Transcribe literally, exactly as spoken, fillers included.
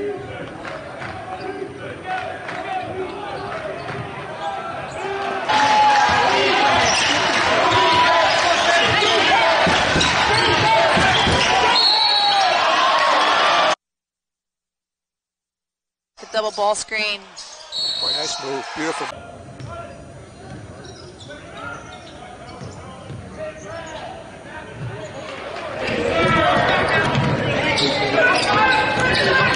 The double ball screen. Boy, nice move, beautiful. Thank you.